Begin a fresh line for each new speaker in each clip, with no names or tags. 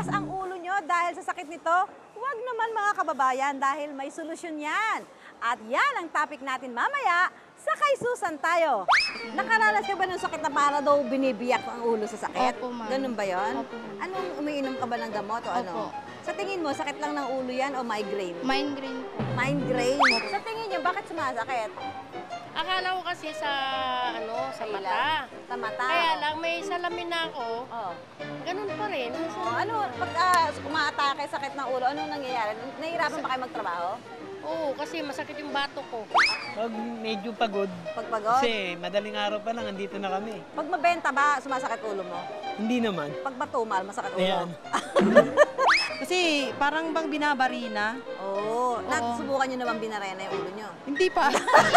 Matigas ang ulo nyo dahil sa sakit nito? Huwag naman mga kababayan dahil may solusyon yan. At yan ang topic natin mamaya sa Kay Susan tayo. Nakaranas ka ba ng sakit na para daw binibiyak ang ulo sa sakit?
Opo, ma'am.
Ganun ba yun?
Opo.
Anong umiinom ka ba ng gamot o ano?
Opo.
Sa tingin mo, sakit lang ng ulo yan o migraine?
Migraine po.
Migraine? Sa tingin nyo, bakit sumasakit?
Akala ko kasi sa sa mata.
Sa mata?
Kaya lang may salamin na ako.
Oh.
Ganun pa rin.
Ano, pag umaatake sakit ng ulo, anong nangyayari? Nahihirapan ba kayo magtrabaho?
Oo, kasi masakit yung bato ko.
Pag medyo pagod,
Pagpagod?
kasi madaling araw pa lang, andito na kami.
Pag mabenta ba, sumasakit ulo mo?
Hindi naman.
Pag matumal, masakit ulo?
Ayan.
Kasi parang bang binabarina.
Oo. Nasubukan nyo naman binarena yung ulo nyo?
Hindi pa.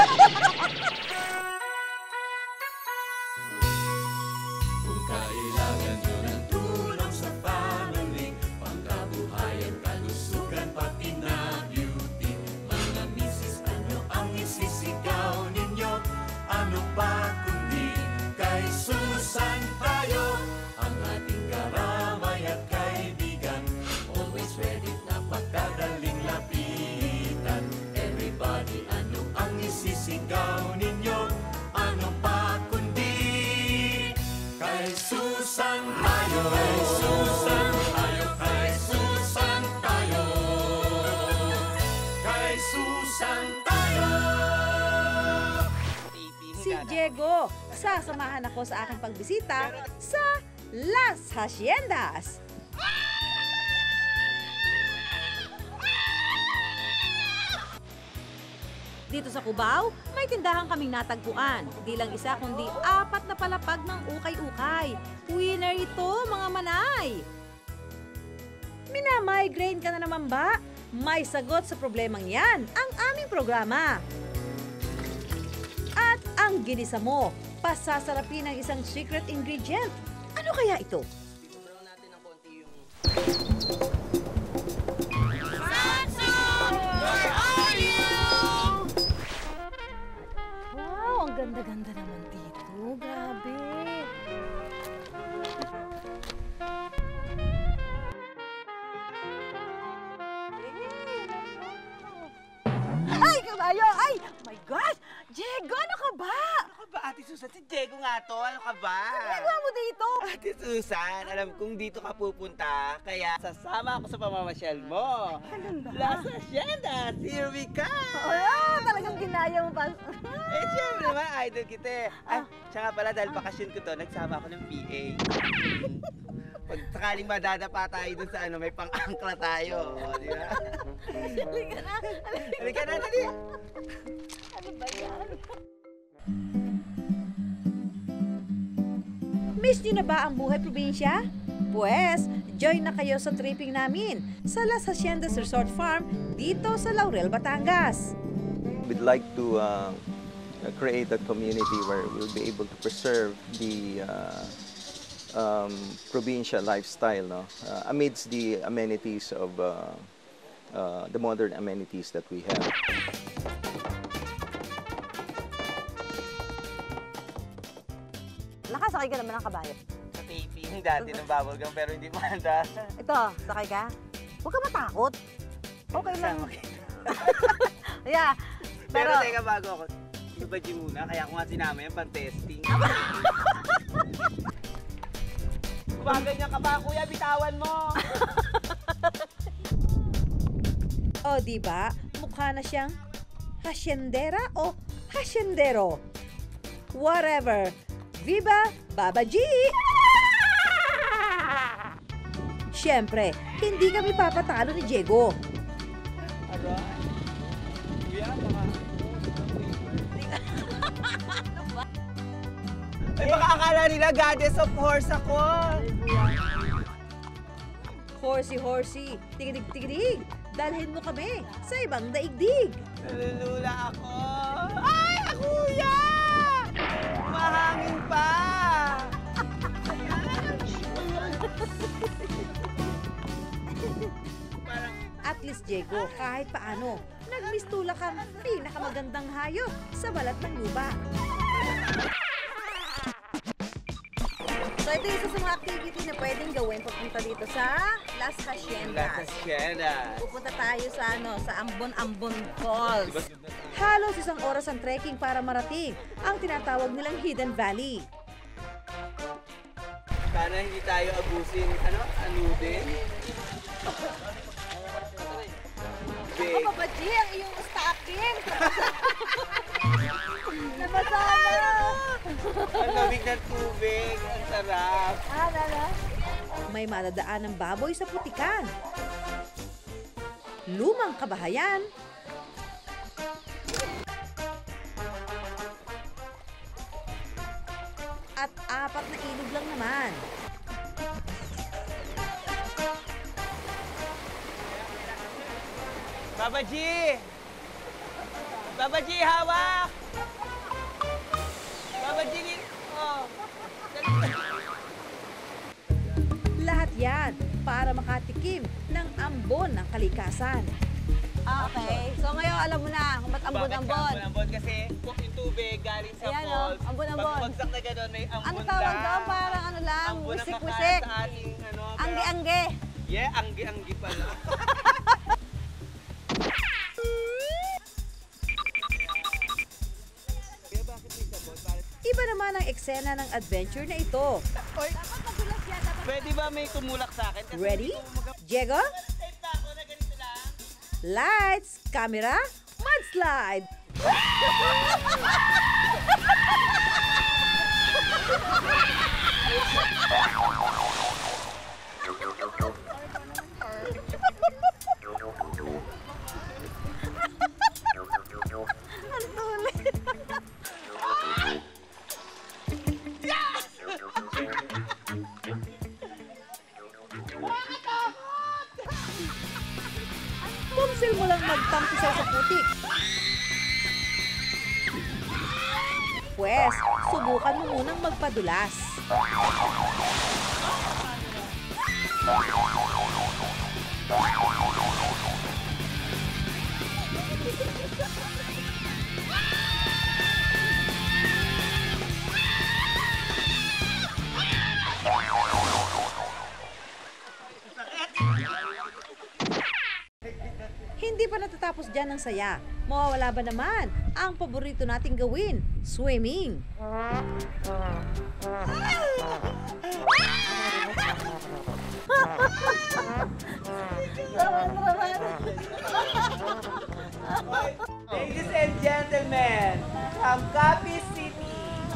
Kung kailangan nyo ng tulong sa family, pangkabuhayan, kalusugan, pati na beauty. Mga misis, ano ang isisigaw ninyo? Ano pa kundi kay Susan tayo, ang ating karamay at kaibigan. Always ready na pagkadaling lapitan. Everybody, ano ang isisigaw ninyo? Ano pa kundi kay Susan tayo, kay Susan tayo, kay Susan tayo, kay Susan tayo.
Si Diego, sasamahan ako sa aking pagbisita sa Las Haciendas. Dito sa Cubao, may tindahan kaming natagpuan. Di lang isa kundi 4 na palapag ng ukay-ukay. Winner ito, mga manay! Minamigraine ka na naman ba? May sagot sa problemang yan ang aming programa. At ang ginisa mo, pasasarapin ng isang secret ingredient. Ano kaya ito? Wow, ang ganda-ganda naman dito. Grabe. Ay, kabayo! Ay! Oh my gosh! Diego, ano ka ba?
Ano ka ba, Ate Susan? Si Diego nga to. Ano ka ba?
Ano ginagawa mo dito?
Ate Susan, alam kong dito ka pupunta, kaya sasama ako sa pamamasyal mo.
Ganun ba?
Las Haciendas, here we come!
Oh, talagang ginaya mo pa.
Eh, syempre naman, idol kita eh. Ay, siya nga pala, dahil bakasyon ko to, nagsama ako ng PA. Pag sakaling madadapa tayo dun sa may pang-angkla tayo. O, di ba?
Halika na.
Halika na, dali!
Ano ba yan? Miss niyo na ba ang buhay probinsya? Pues, join na kayo sa tripping namin sa Las Haciendas Resort Farm dito sa Laurel, Batangas.
We'd like to create a community where we'll be able to preserve the provincial lifestyle, no? Amidst the amenities of the modern amenities that we have.
Nakasakay ka naman ng kabayo.
Sa taping dati ng bubblegum, pero hindi manda.
Ito, sakay ka? Huwag ka matakot. Okay lang.
Kasama kita.
Yeah.
Pero teka, bago ako, subadyo muna, kaya ako nga sinama yan, pang-testing. Gumaganyan ka ba, kuya? Bitawan mo!
O, di ba? Mukha na siyang haciendera o haciendero. Whatever. Viva Baba G! Siyempre, hindi kami papatalo ni Diego.
Aray. Kuya, baka... Ay, baka akala nila goddess of horse ako.
Horsey, tigidig-tigidig. Dalhin mo kami sa ibang daigdig.
Nalulula ako. Ay, kuya! Mahangin pa!
At least, Diego, kahit paano, nagmistula kang pinakamagandang hayop sa balat ng lupa. So ito yung isa sa mga activity na pwedeng gawin pagpunta dito sa Las Haciendas. Pupunta tayo sa sa Ambon-Ambon Falls. Halos isang oras ang trekking para marating ang tinatawag nilang Hidden Valley.
Sana hindi tayo abusin, anudin.
Ako pa ba, G? Ang iyong stocking. Nabasa na.
Ang lamig ng tubig, ang sarap.
May madadaan ng baboy sa putikan. Lumang kabahayan. At 4 na ilog lang naman.
Baba G! Baba G, hawak! Baba G, oh.
Lahat yan para makatikim ng ambon ng kalikasan. Okay. So ngayon alam mo na kung ba't ambon-ambon.
Ambon kasi yung tubig galing sa
Ayan,
falls.
ambon-ambon.
Pag bumagsak na gano'n, may ambon
Ano tawag
lang.
doon? Parang lang,
Ambon ang kakain
wisik-wisik.
sa ating
Angge-angge.
Yeah, anggi-anggi pala.
Iba naman ang eksena ng adventure na ito.
Pwede ba may tumulak sa akin? Kasi
Ready?
hindi ko
Diego?
Safe pa ako na ganito lang.
Lights, camera, mudslide! Ang tuloy. Pumsil mo lang magtampisaw sa putik. Pwes, subukan mo munang magpadulas. Hindi pa natatapos dyan ang saya. Mawawala ba naman ang paborito nating gawin? Swimming.
Ladies and gentlemen, from Capiz City.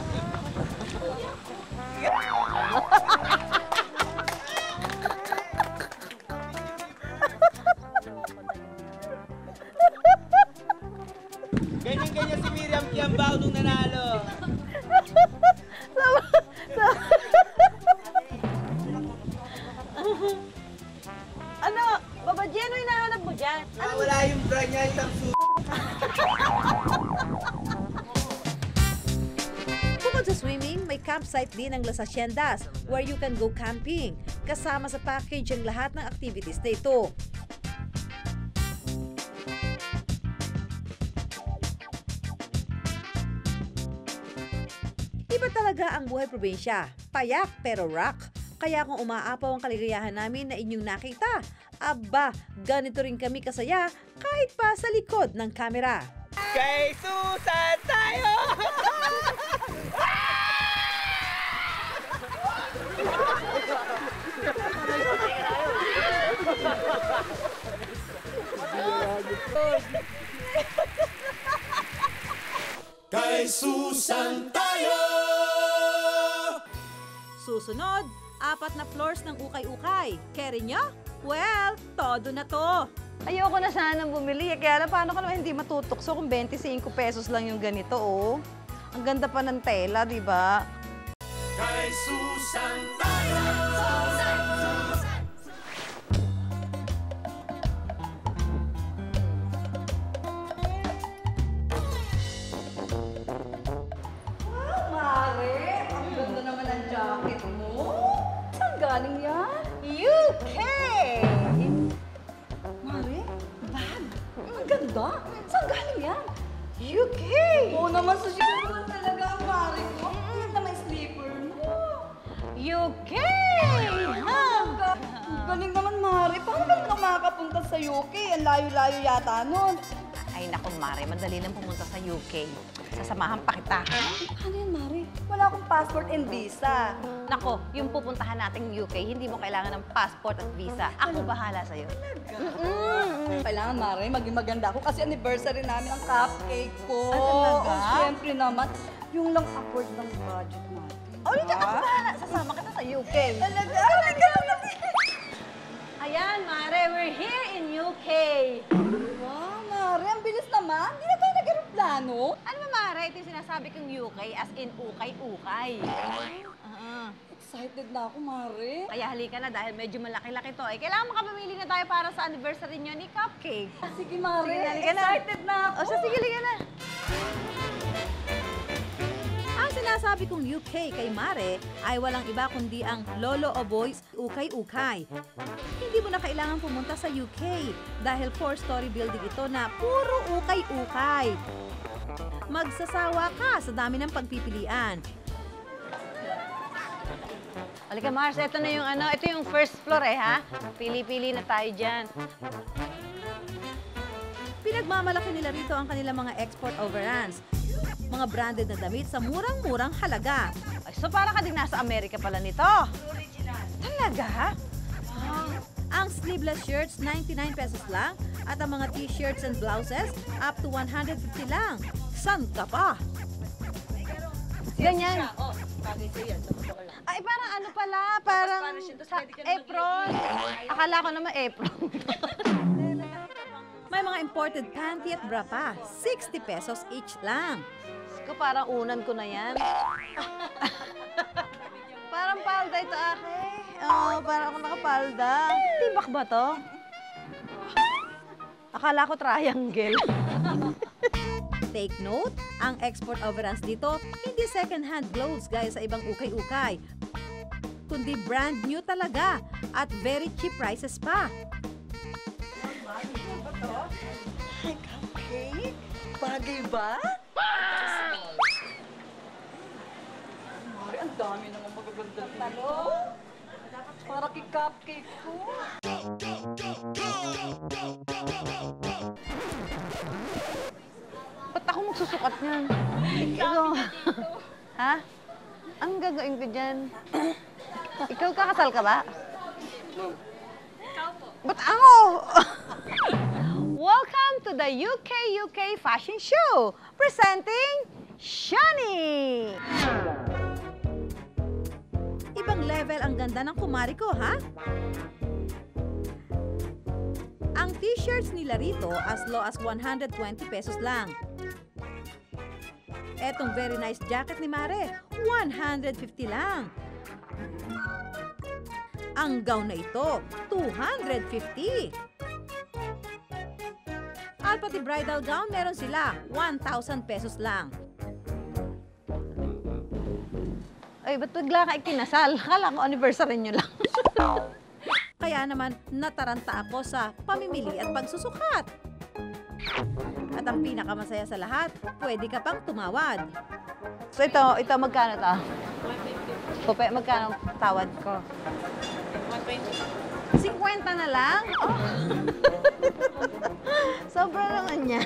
Ganyan-ganyan si Miriam Kiambao nung nanalo.
Ano? Baba G, ano hinahanap mo dyan?
Wala yung bra niya, isang
Bukod sa swimming, may campsite din ang Las Haciendas where you can go camping. Kasama sa package ang lahat ng activities na ito. Iba talaga ang buhay probinsya. Payak pero rock. Kaya kung umaapaw ang kaligayahan namin na inyong nakita, aba, ganito rin kami kasaya kahit pa sa likod ng kamera.
Kay Susan tayo!
Kay Susan tayo!
Susunod, 4 na floors ng ukay-ukay. Keri nyo? Well, todo na to. Ayoko na sanang bumili. Kaya paano ka naman hindi matutokso kung 25 pesos lang yung ganito, oh. Ang ganda pa ng tela, di ba?
Kay Susan tayo!
Mare, ang ganda naman ang jacket mo. Saan galing yan? UK! Mare, bag. Ang ganda. Saan galing yan? UK! Oo naman, sa siguro talaga ang mare ko. Ang ganda may slipper mo. UK!
Galing naman, Mari. Paano ka makakapunta sa UK? Ang layo-layo yata nun.
Ay, naku, Mare, madali lang pumunta sa UK. Sasamahan pa kita.
Paano yan, Mari? Wala akong passport and visa.
Nako, yung pupuntahan nating UK, hindi mo kailangan ng passport at visa. Ako bahala sa'yo.
Kailangan, Mari, maging maganda ako kasi anniversary namin ang cupcake ko.
talaga?
Oh, syempre naman. Yung lang upward ng budget natin.
Oh, hindi ako bahala. Sasama kita sa UK.
Talaga?
Ayan, Mare, we're here in UK.
Wow, Mari, ang bilis naman. Hindi na tayo nag-aeroplano.
Ano ba, Mare? Ito yung sinasabi kong UK as in ukay-ukay.
Excited na ako, Mari.
Kaya halika na dahil medyo malaki-laki to. Kailangan makapamili na tayo para sa anniversary nyo ni Cupcake.
Sige, Mari.
Sige, halika na.
Excited na ako.
O siya, sige, halika na. Ang sinasabi kong UK kay Mare ay walang iba kundi ang Lolo Oboy's Ukay-Ukay. Hindi mo na kailangan pumunta sa UK dahil 4-story building ito na puro ukay-ukay. Magsasawa ka sa dami ng pagpipilian. Halika Mars, ito na yung ito yung first floor ha. Pili-pili na tayo dyan. Pinagmamalaki nila rito ang kanilang mga export overruns. Mga branded na damit sa murang-murang halaga. Ay, so para ka din nasa Amerika pala nito. Original. Talaga? Ang sleeveless shirts, 99 pesos lang. At ang mga t-shirts and blouses, up to 150 lang. San ka pa? Ganyan. Ay, parang ano pala? Parang apron. Akala ko naman apron. May mga imported panty at bra pa. 60 pesos each lang. Ko parang unan ko na yan. Parang palda ito, ake. Oo, parang ako nakapalda. Tibak ba to? Akala ko triangle. Take note, ang export overruns dito, hindi second-hand clothes gaya sa ibang ukay-ukay. Kundi brand new talaga at very cheap prices pa.
Ay, cupcake? Bagay ba? Mari, ang dami naman magagandang talo. Para kay cupcake ko.
Ba't ako magsusukat niyan? Ikaw. Ha? Ang gagawin ko dyan? Ikaw kakasal ka ba? Ikaw po. Ba't ako? Welcome to the UK Fashion Show, presenting Shani! Ibang level ang ganda ng kumari ko, ha? Ang t-shirts nila rito as low as 120 pesos lang. Etong very nice jacket ni Mare, 150 lang. Ang gown na ito, 250. At pati bridal gown, meron sila, 1,000 pesos lang. Ay, ba't bigla ka ikinasal? Akala ko anniversary nyo lang. Kaya naman, nataranta ako sa pamimili at pagsusukat. At ang pinakamasaya sa lahat, pwede ka pang tumawad. So ito magkano to? 150. Pupe, magkano tawad ko? 120. 50 na lang? Oh. Sobra naman yan.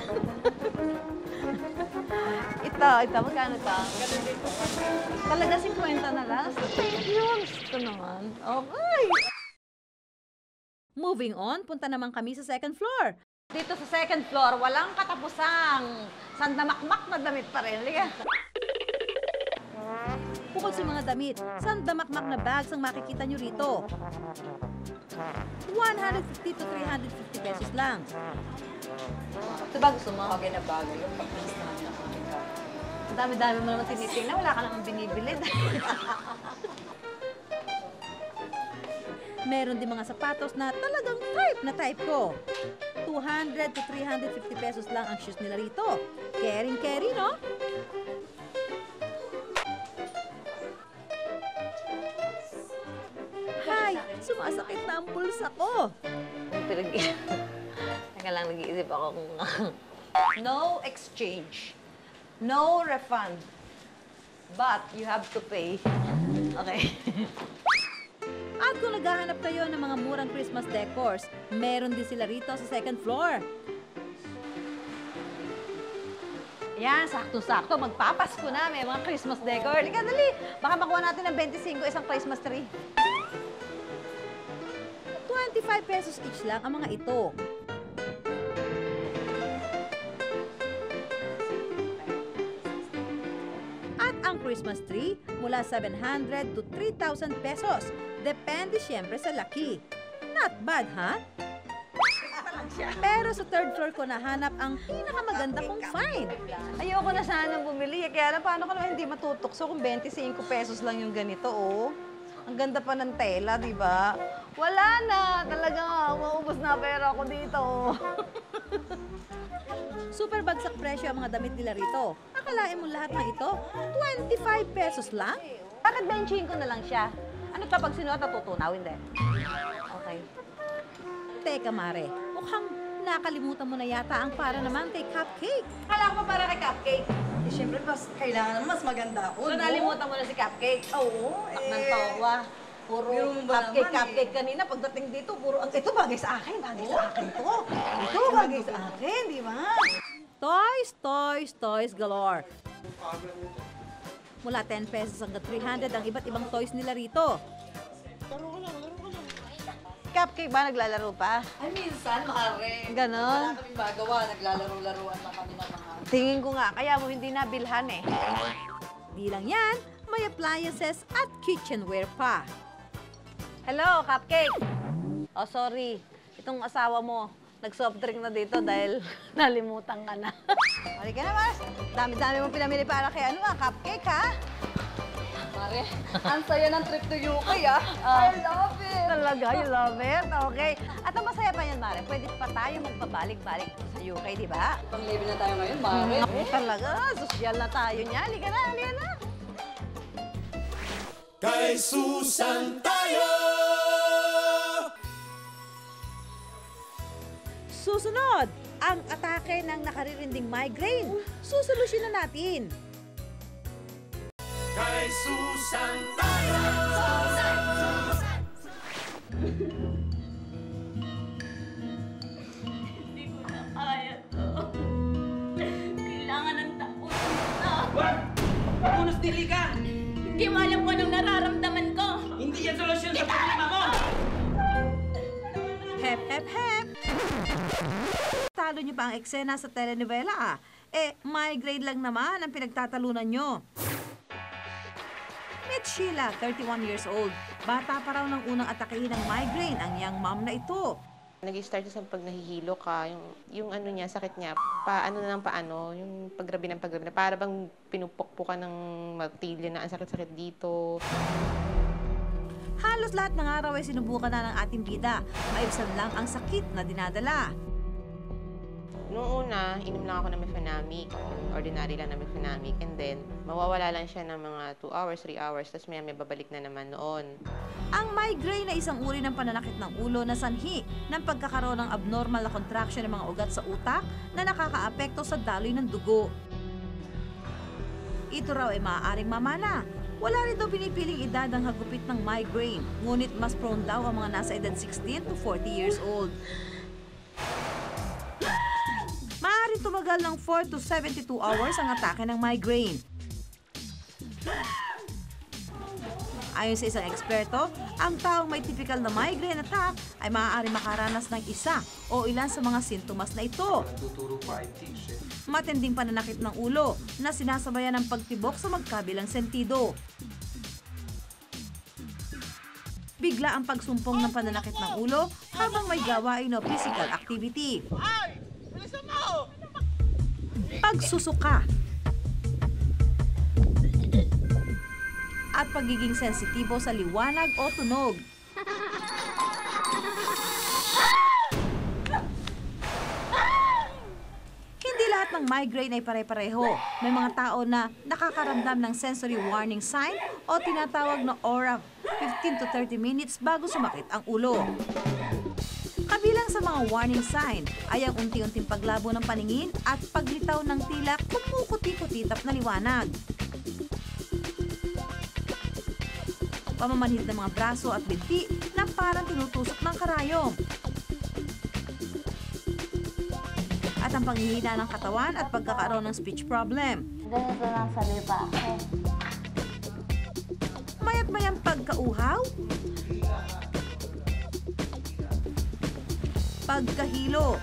Ito, magkano to? Talaga 50 na lang? Thank you. Gusto naman. Okay. Moving on, punta naman kami sa second floor. Dito sa second floor, walang katapusang sandamakmak na damit pa rin. Liga. Bukod sa mga damit, sandamakmak na bags ang makikita nyo rito. 150 to 350 pesos lang.
Ito ba gusto mo? Okay na bagay. Yung pag-alis namin ang aking
Ang dami-dami mo naman tinitingnan, wala ka namang binibili. Meron din mga sapatos na talagang type ko. 200 to 350 pesos lang ang shoes nila rito. Caring-carry, no? Hay, sumasakit na ang pulsa ko. Teka lang, nag-iisip ako kung... No exchange. No refund. But you have to pay. Okay. At kung naghahanap kayo ng mga murang Christmas decors, meron din sila rito sa second floor. Yan, sakto-sakto. Magpapasko na. May mga Christmas decor. Halika, dali. Baka makuha natin ng 25 isang Christmas tree. 25 pesos each lang ang mga ito. At ang Christmas tree mula 700 to 3,000 pesos. Depende siyempre sa laki. Not bad, ha? Pero sa third floor ko nahanap ang pinakamaganda kong find. Ayoko na sana bumili. Kaya paano ko naman hindi matutokso kung 25 pesos lang yung ganito, oh. Ang ganda pa ng tela, di ba? Wala na. Talagang maubos na pera ko dito. Super bagsak presyo ang mga damit nila rito. Akalain mo lahat ng ito, 25 pesos lang? Bakit benching ko na lang siya? Ano to pag sinuot na tutunawin din? Okay. Teka, Mare. Mukhang nakalimutan mo na yata ang para naman kay Cupcake. Akala ko pa para kay Cupcake.
Eh, syempre, kailangan mas maganda ako,
So, nalimutan mo na si Cupcake?
Oo,
Taknang tawa. Puro cupcake kanina. Pagdating dito, puro, ito bagay sa akin. Bagay sa akin to. Ito bagay sa akin, di ba? Toys, toys, toys galore. Mula 10 pesos hanggang 300 ang iba't ibang toys nila rito. Cupcake ba naglalaro pa?
Ay, minsan, Mare.
Ganon.
Wala kaming magawa. Naglalaro-laruan lang kami ng mga...
Tingin ko nga, kaya mo hindi nabilhan eh. Di lang yan, may appliances at kitchenware pa. Hello, Cupcake! Oh, sorry. Itong asawa mo, nag-soft drink na dito dahil nalimutan ka na. Halika na, Mas. Dami-dami mong pinamili para kay Cupcake, ha?
Mare, ang saya ng trip to UK, ah. I love it.
Talaga, you love it? Okay. At ang masaya pa yan, Mare, pwede pa tayo magpabalik-balik sa UK, di ba?
Pang-level na tayo ngayon, Mare.
Talaga, sosyal na tayo niya. Halika na, halika na.
Kay Susan tayo!
Susunod, ang atake ng nakaririnding migraine. Susolusyonan natin.
Kay Susan tayo!
Hindi ko na kaya to. Kailangan ng tapos na.
Punos dili ka!
Hindi mo alam kung anong nararamdaman ko.
Hindi yan solusyon sa problema mo!
Hep, hep, hep. Talo niyo pa ang eksena sa telenovela, ah. Migraine lang naman ang pinagtatalunan nyo. Meet Sheila, 31 years old. Bata pa raw ng unang atakehin ng migraine ang young mom na ito.
Nag-start sa pag nahihilo ka, yung ano niya, sakit niya, paano na ng paano, yung paggrabi ng paggrabi na, para bang pinupukpukan ng martilyo na ang sakit-sakit dito.
Halos lahat ng araw ay sinubukan na ng ating bida. Maibsan lang ang sakit na dinadala.
Noong una, inom lang ako ng Mefenamic, ordinary lang na Mefenamic, and then mawawala lang siya ng mga 2 hours, 3 hours, tapos may babalik na naman noon.
Ang migraine ay isang uri ng pananakit ng ulo na sanhi ng pagkakaroon ng abnormal na contraction ng mga ugat sa utak na nakakaapekto sa daloy ng dugo. Ito raw ay maaaring mamana. Wala rin daw pinipiling edad ang hagupit ng migraine, ngunit mas prone daw ang mga nasa edad 16 to 40 years old. Maaaring tumagal ng 4 to 72 hours ang atake ng migraine. Ayon sa isang eksperto, ang taong may typical na migraine attack ay maaari makaranas ng isa o ilan sa mga sintomas na ito. Matinding pananakit ng ulo na sinasabayan ng pagtibok sa magkabilang sentido. Bigla ang pagsumpong ng pananakit ng ulo habang may gawain o physical activity. Pagsusuka. At pagiging sensitibo sa liwanag o tunog. Hindi lahat ng migraine ay pare-pareho. May mga tao na nakakaramdam ng sensory warning sign o tinatawag na aura 15 to 30 minutes bago sumakit ang ulo. Kabilang sa mga warning sign ay ang unti-unting paglabo ng paningin at paglitaw ng tila kumukuti-kutitap na liwanag. pamamanhid ng mga braso at binti na parang tinutusok ng karayom. At ang panghihina ng katawan at pagkakaroon ng speech problem.
Ganito lang sabi pa ako.
Mayat-mayang pagkauhaw, pagkahilo,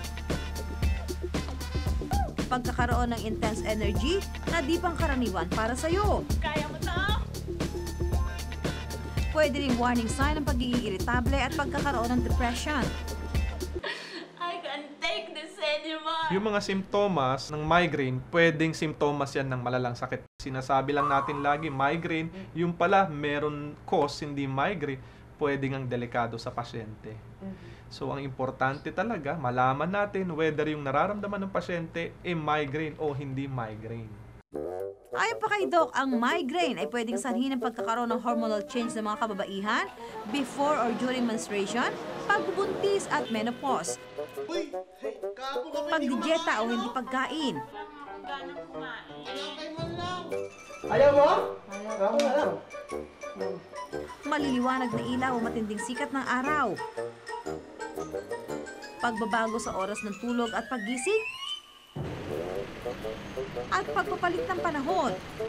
pagkakaroon ng intense energy na di pangkaraniwan para sa'yo.
Kaya mo to?
Pwede rin warning sign ng pagiging irritable at pagkakaroon ng depression.
I can't take this anymore.
Yung mga simptomas ng migraine, pwedeng simptomas yan ng malalang sakit. Sinasabi lang natin lagi, migraine, yung pala meron cause, hindi migraine, pwedeng ang delikado sa pasyente. So, ang importante talaga, malaman natin whether yung nararamdaman ng pasyente ay migraine o hindi migraine.
Ayon pa kay Doc, ang migraine ay pwedeng sanhin ng pagkakaroon ng hormonal change ng mga kababaihan before or during menstruation, pagbubuntis at menopause, pagdidieta o hindi pagkain,
Ayaw mo? Ako na lang.
maliliwanag na ilaw o matinding sikat ng araw, pagbabago sa oras ng tulog at paggising, at pagpapalit ng panahon.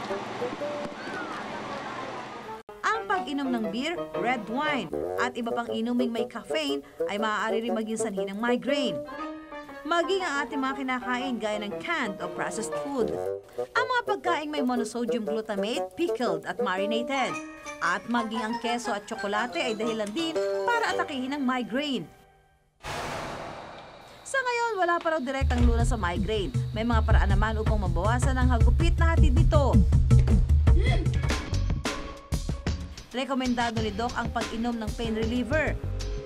Ang pag-inom ng beer, red wine, at iba pang inuming may caffeine ay maaari rin maging sanhi ng migraine. Maging ang ating mga kinakain gaya ng canned o processed food. Ang mga pagkain may monosodium glutamate, pickled at marinated. At maging ang keso at tsokolate ay dahilan din para atakihin ang migraine. Sa ngayon, wala pa raw direktang lunas sa migraine. May mga paraan naman upang mabawasan ang hagupit na hatid nito. Rekomendado ni Doc ang pag-inom ng pain reliever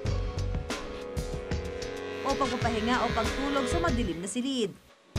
o pagpapahinga o pagtulog sa madilim na silid.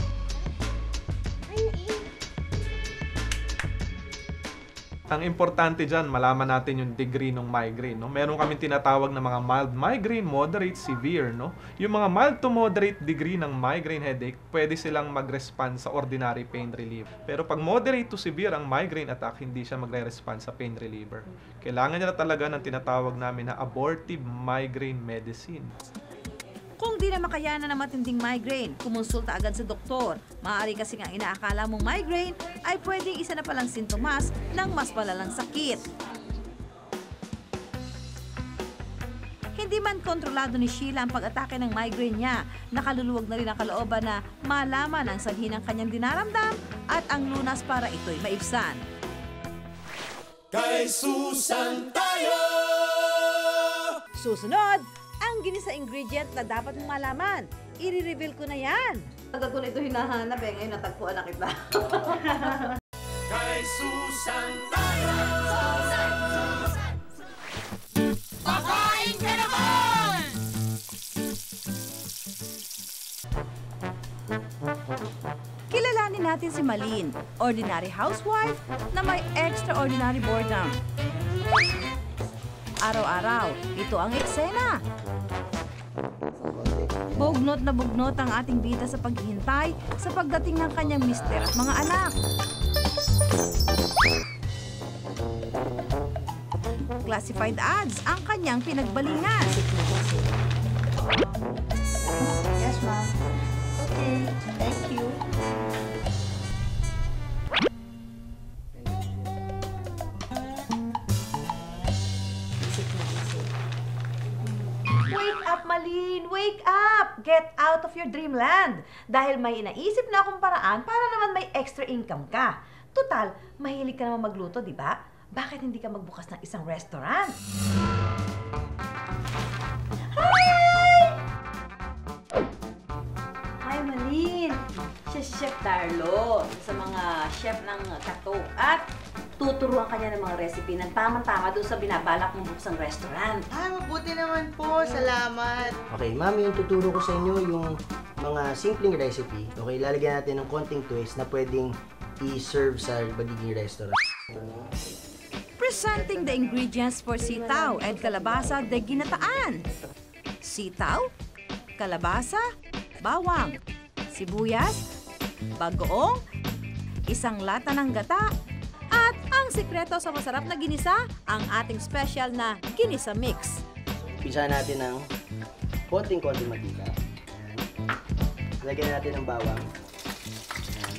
Ang importante dyan, malaman natin yung degree ng migraine. No? Meron kami tinatawag na mga mild migraine, moderate, severe. No? Yung mga mild to moderate degree ng migraine headache, pwede silang mag-respond sa ordinary pain reliever. Pero pag moderate to severe ang migraine attack, hindi siya magre-respond sa pain reliever. Kailangan niya talaga ng tinatawag namin na abortive migraine medicine.
Kung di na makayanan ng matinding migraine, kumonsulta agad sa doktor. Maaari kasi ang inaakala mong migraine ay pwedeng isa na palang sintomas ng mas malalang sakit. Hindi man kontrolado ni Sheila ang pag-atake ng migraine niya, nakaluluwag na rin ang kalooban na malaman ang sanhi ng kanyang dinaramdam at ang lunas para ito'y maibsan.
Kay Susan tayo!
Susunod, ang ginisa ingredient na dapat mong malaman. I-reveal ko na yan. Tagal ko na ito hinahanap eh. Ngayon natagpuan na kita.
Kay Susan tayo! Pakain ka naman!
Kilalanin natin si Malin, ordinary housewife na may extraordinary boredom. Araw-araw, ito ang eksena. Bugnot na bugnot ang ating bida sa paghihintay sa pagdating ng kanyang mister at mga anak. Classified ads ang kanyang pinagbalingan.
Yes, ma'am. Okay, thank you.
Wake up, Malin! Wake up! Get out of your dreamland! Dahil may inaisip na akong paraan para naman may extra income ka. Total, mahilig ka naman magluto, di ba? Bakit hindi ka magbukas ng isang restaurant? Hi! Hi, Malin! Siya si Chef Darlo, sa mga chef ng Katok. At tuturuan kanya ng mga recipe ng tamang-tama doon sa binabalak mong buksang restaurant.
Ay, mabuti naman po. Salamat.
Okay, ma'am, yung tuturo ko sa inyo yung mga simpleng recipe. Okay, lalagyan natin ng konting twist na pwedeng i-serve sa magiging restaurant.
Presenting the ingredients for sitaw and kalabasa de ginataan. Sitaw, kalabasa, bawang, sibuyas, bagoong, isang lata ng gata, at ang Ang sikreto sa masarap na ginisa, ang ating special na ginisa mix.
Pisa natin ng konting-konting mantika. Ayan. Lagyan natin ng bawang. Ayan.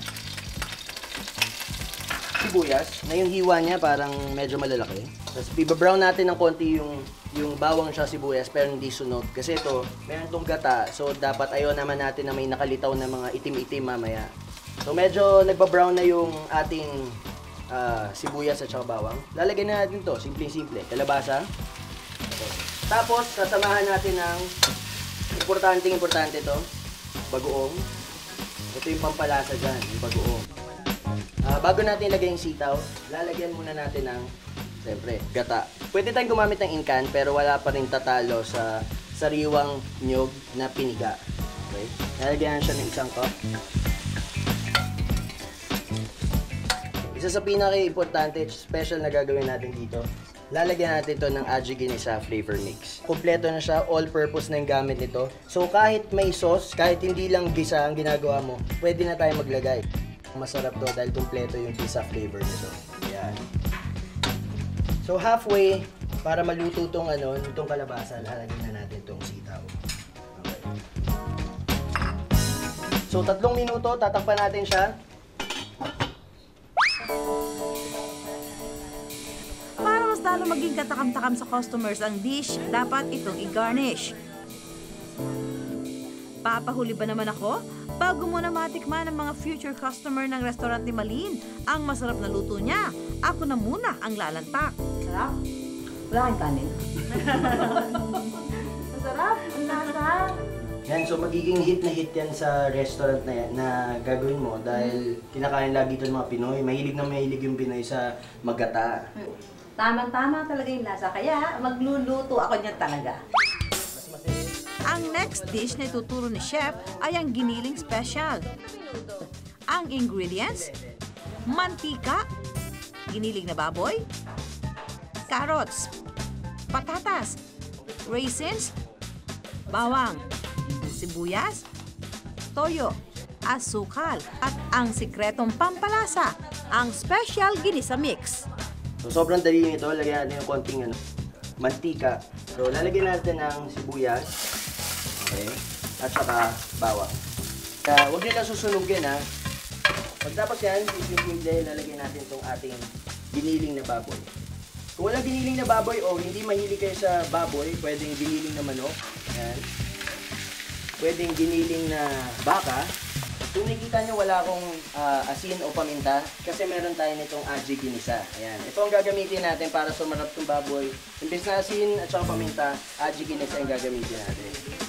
Sibuyas, na yung hiwa niya parang medyo malalaki. Tapos ibabrown natin ng konti yung bawang siya sibuyas pero hindi sunog. Kasi ito, meron itong gata. So dapat ayaw naman natin na may nakalitaw na mga itim-itim mamaya. So medyo nagbabrown na yung ating sibuyas at saka bawang. Lalagyan na natin to, simple-simple. Kalabasa. Ito. Tapos sasamahan natin ng importante to, bagoong. Ito yung pampalasa dyan, yung bagoong. Bago natin ilagay yung sitaw, lalagyan muna natin ng siyempre, gata. Pwede tayong gumamit ng inkan pero wala pa rin tatalo sa sariwang nyog na piniga. Okay? Lalagyan siya ng isang cup. Isa sa pinaka-importante, special na gagawin natin dito, lalagyan natin to ng Aji Ginisa flavor mix. Kompleto na siya, all-purpose na yung gamit nito. So kahit may sauce, kahit hindi lang gisa ang ginagawa mo, pwede na tayo maglagay. Masarap to dahil kompleto yung gisa flavor nito. Yan. So halfway, para maluto tong itong kalabasa, lalagyan na natin tong sitaw. Okay. So 3 minuto, tatakpan natin siya.
Para mas lalo maging katakam-takam sa customers ang dish, dapat itong i-garnish. Papahuli ba naman ako? Bago mo na matikman ng mga future customer ng restaurant ni Malin ang masarap na luto niya, ako na muna ang lalantak.
Sarap. Wala kang kanin. Masarap. Ang lasa.
Yan, so magiging hit na hit yan sa restaurant na yan na gagawin mo dahil kinakain lagi ito ng mga Pinoy. Mahilig na mahilig yung Pinoy sa magata.
Tama-tama talaga yung lasa, kaya magluluto ako niyan talaga. Ang next dish na ituturo ni Chef ay ang giniling special. Ang ingredients, mantika, giniling na baboy, carrots, patatas, raisins, bawang, sibuyas, toyo, asukal, at ang sikretong pampalasa, ang special ginisa mix.
So sobrang dali nito, lagyan natin yung konting mantika. So lalagyan natin ng sibuyas, okay, at saka bawang. Huwag nyo lang susunugin ha. Pagtapos yan, simple, lalagyan natin itong ating giniling na baboy. Kung walang giniling na baboy o hindi mahilig kayo sa baboy, pwedeng giniling na manok. Ayan. Pwedeng giniling na baka. Kung nakikita nyo wala akong asin o paminta, kasi meron tayo nitong Aji Ginisa. Ayan. Ito ang gagamitin natin para sumarap itong baboy. Imbes na asin at saka paminta, Aji Ginisa ang gagamitin natin.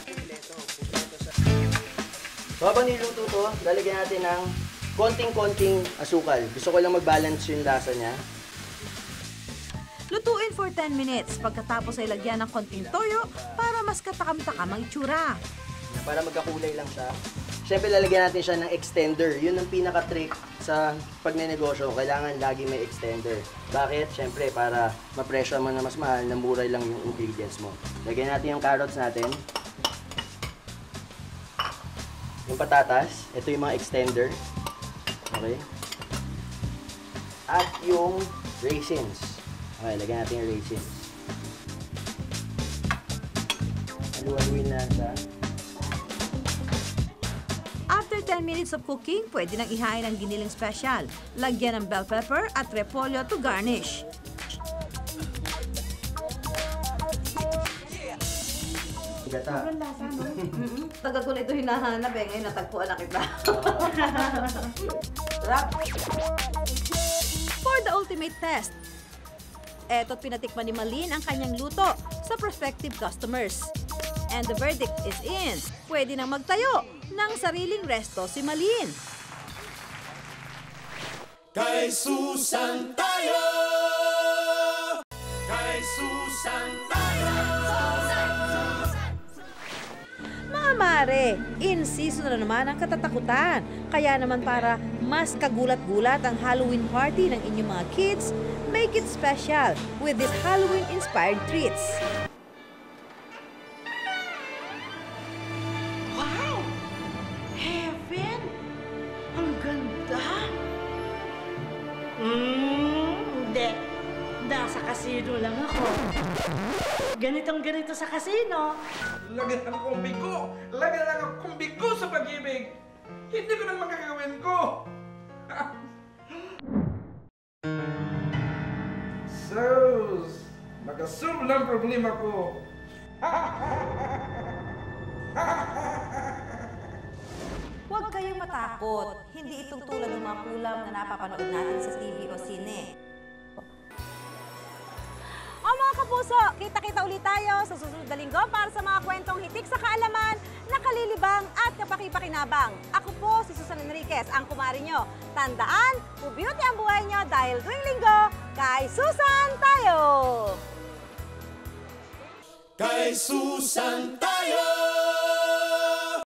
So habang niluto to, lalagyan natin ng konting-konting asukal. Gusto ko lang mag-balance yung lasa niya.
Lutuin for 10 minutes. Pagkatapos ay lagyan ng konting toyo para mas katakam-takam ang itsura.
Para magkakulay lang siya. Siyempre, lalagyan natin siya ng extender. Yun ang pinaka-trick sa pagnenegosyo. Kailangan lagi may extender. Bakit? Siyempre, para ma-pressure mo na mas mahal, na mura lang yung ingredients mo. Lagyan natin yung carrots natin. Yung patatas. Ito yung mga extender. Okay? At yung raisins. Okay, lagyan natin yung raisins. Haluin na siya.
After 10 minutes of cooking, pwede nang ihain ang giniling special. Lagyan ng bell pepper at repolyo to garnish.
Gata.
Sobrang lasa, no? Tagal ko na ito hinahanap eh. Ngayon natagpuan na kita. Sarap. For the ultimate test, eto't pinatikman ni Malin ang kanyang luto sa prospective customers. And the verdict is in. Pwede nang magtayo ng sariling resto si Malin.
Kay Susan tayo! Kay Susan tayo!
Mga mare, in season na naman ang katatakutan. Kaya naman para mas kagulat-gulat ang Halloween party ng inyong mga kids, make it special with these Halloween-inspired treats.
Wow! Heaven! Ang ganda!
lang ako. Ganitong-ganito sa kasino.
Lagyan ng kumbig ko! Lagyan lang ang kumbig ko sa pag-ibig! Hindi ko naman makakawin ko! Sus! Nakasolve lang problema ko!
Huwag kayong matakot. Hindi itong tulad ng mga kulam na napapanood natin sa TV o sine. O mga kapuso, kita-kita ulit tayo sa susunod na linggo para sa mga kwentong hitik sa kaalaman, nakalilibang at kapaki-pakinabang. Ako po si Susan Enriquez, ang kumari nyo. Tandaan, beauty ang buhay nyo dahil tuwing linggo, kay Susan tayo!
Kay Susan tayo!